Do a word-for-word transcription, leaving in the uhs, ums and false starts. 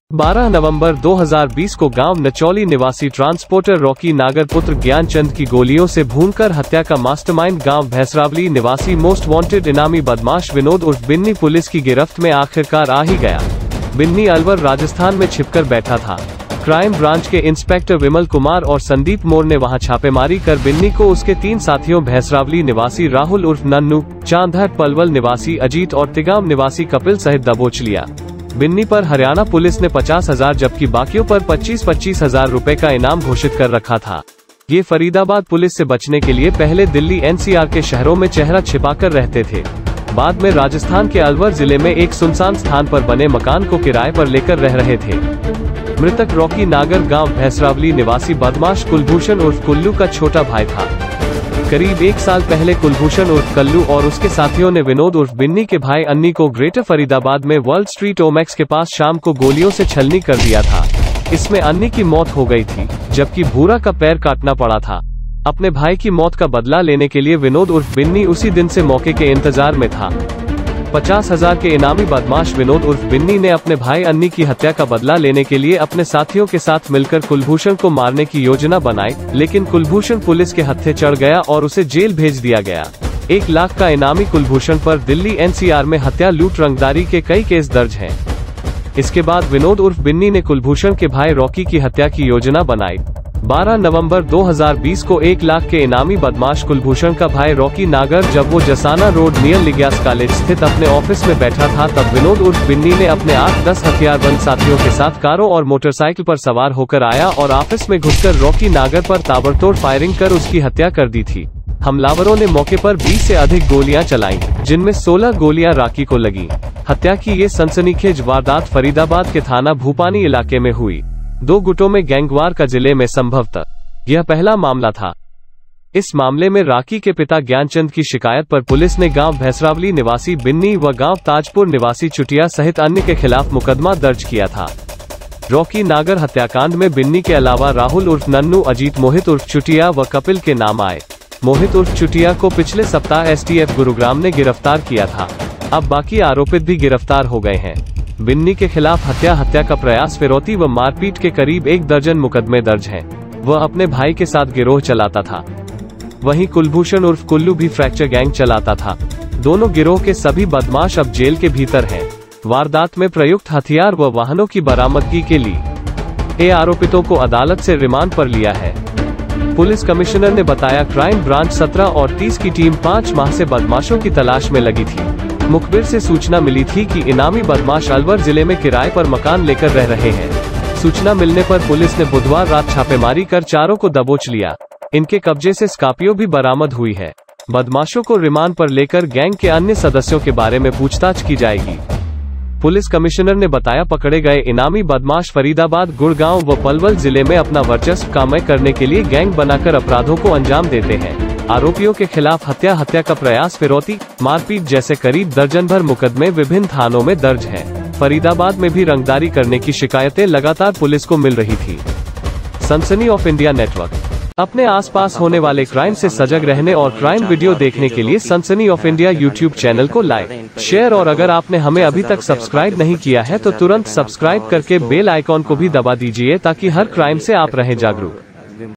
बारह नवंबर दो हज़ार बीस को गांव नचौली निवासी ट्रांसपोर्टर रॉकी नागर पुत्र ज्ञानचंद की गोलियों से भूनकर हत्या का मास्टरमाइंड गांव भैंसरावली निवासी मोस्ट वांटेड इनामी बदमाश विनोद उर्फ बिन्नी पुलिस की गिरफ्त में आखिरकार आ ही गया। बिन्नी अलवर राजस्थान में छिपकर बैठा था। क्राइम ब्रांच के इंस्पेक्टर विमल कुमार और संदीप मोर ने वहां छापेमारी कर बिन्नी को उसके तीन साथियों भैंसरावली निवासी राहुल उर्फ नन्नू, चांदहट पलवल निवासी अजीत और तिगाम निवासी कपिल सहित दबोच लिया। बिन्नी पर हरियाणा पुलिस ने पचास हजार जबकि बाकियों पर पच्चीस पच्चीस हजार रूपए का इनाम घोषित कर रखा था। ये फरीदाबाद पुलिस से बचने के लिए पहले दिल्ली एनसीआर के शहरों में चेहरा छिपाकर रहते थे। बाद में राजस्थान के अलवर जिले में एक सुनसान स्थान पर बने मकान को किराए पर लेकर रह रहे थे। मृतक रॉकी नागर गांव भैंसरावली निवासी बदमाश कुलभूषण उर्फ कुल्लू का छोटा भाई था। करीब एक साल पहले कुलभूषण उर्फ कल्लू और उसके साथियों ने विनोद उर्फ बिन्नी के भाई अन्नी को ग्रेटर फरीदाबाद में वर्ल्ड स्ट्रीट ओमेक्स के पास शाम को गोलियों से छलनी कर दिया था। इसमें अन्नी की मौत हो गई थी, जबकि भूरा का पैर काटना पड़ा था। अपने भाई की मौत का बदला लेने के लिए विनोद उर्फ बिन्नी उसी दिन से मौके के इंतजार में था। पचास हजार के इनामी बदमाश विनोद उर्फ बिन्नी ने अपने भाई अन्नी की हत्या का बदला लेने के लिए अपने साथियों के साथ मिलकर कुलभूषण को मारने की योजना बनाई, लेकिन कुलभूषण पुलिस के हत्थे चढ़ गया और उसे जेल भेज दिया गया। एक लाख का इनामी कुलभूषण पर दिल्ली एनसीआर में हत्या, लूट, रंगदारी के कई केस दर्ज हैं। इसके बाद विनोद उर्फ बिन्नी ने कुलभूषण के भाई रॉकी की हत्या की योजना बनाई। बारह नवंबर दो हज़ार बीस को एक लाख के इनामी बदमाश कुलभूषण का भाई रॉकी नागर जब वो Jasana road near Lingayas college स्थित अपने ऑफिस में बैठा था, तब विनोद उर्फ बिन्नी ने अपने आठ दस हथियारबंद साथियों के साथ कारों और मोटरसाइकिल पर सवार होकर आया और ऑफिस में घुसकर रॉकी नागर पर ताबड़तोड़ फायरिंग कर उसकी हत्या कर दी थी। हमलावरों ने मौके पर बीस से अधिक गोलियां चलाई, जिनमें सोलह गोलियां रॉकी को लगी। हत्या की ये सनसनीखेज वारदात फरीदाबाद के थाना भूपानी इलाके में हुई। दो गुटों में गैंगवार का जिले में संभवतः यह पहला मामला था। इस मामले में रॉकी के पिता ज्ञानचंद की शिकायत पर पुलिस ने गांव भैंसरावली निवासी बिन्नी व गांव ताजपुर निवासी चुटिया सहित अन्य के खिलाफ मुकदमा दर्ज किया था। रॉकी नागर हत्याकांड में बिन्नी के अलावा राहुल उर्फ नन्नू, अजीत, मोहित उर्फ चुटिया व कपिल के नाम आए। मोहित उर्फ चुटिया को पिछले सप्ताह एसटीएफ गुरुग्राम ने गिरफ्तार किया था। अब बाकी आरोपित भी गिरफ्तार हो गए हैं। बिन्नी के खिलाफ हत्या, हत्या का प्रयास, फिरौती व मारपीट के करीब एक दर्जन मुकदमे दर्ज हैं। वह अपने भाई के साथ गिरोह चलाता था। वहीं कुलभूषण उर्फ कुल्लू भी फ्रैक्चर गैंग चलाता था। दोनों गिरोह के सभी बदमाश अब जेल के भीतर हैं। वारदात में प्रयुक्त हथियार व वाहनों की बरामदगी के लिए ए आरोपितों को अदालत से रिमांड पर लिया है। पुलिस कमिश्नर ने बताया, क्राइम ब्रांच सत्रह और तीस की टीम पाँच माह से बदमाशों की तलाश में लगी थी। मुखबिर से सूचना मिली थी कि इनामी बदमाश अलवर जिले में किराए पर मकान लेकर रह रहे हैं। सूचना मिलने पर पुलिस ने बुधवार रात छापेमारी कर चारों को दबोच लिया। इनके कब्जे से स्कॉर्पियो भी बरामद हुई है। बदमाशों को रिमांड पर लेकर गैंग के अन्य सदस्यों के बारे में पूछताछ की जाएगी। पुलिस कमिश्नर ने बताया, पकड़े गए इनामी बदमाश फरीदाबाद, गुड़गांव व पलवल जिले में अपना वर्चस्व कायम करने के लिए गैंग बनाकर अपराधों को अंजाम देते हैं। आरोपियों के खिलाफ हत्या, हत्या का प्रयास, फिरौती, मारपीट जैसे करीब दर्जन भर मुकदमे विभिन्न थानों में दर्ज हैं। फरीदाबाद में भी रंगदारी करने की शिकायतें लगातार पुलिस को मिल रही थी। सनसनी ऑफ इंडिया नेटवर्क। अपने आसपास होने वाले क्राइम से सजग रहने और क्राइम वीडियो देखने के लिए Sansani of India YouTube channel को लाइक, शेयर और अगर आपने हमें अभी तक सब्सक्राइब नहीं किया है तो तुरंत सब्सक्राइब करके बेल आइकॉन को भी दबा दीजिए ताकि हर क्राइम से आप रहें जागरूक।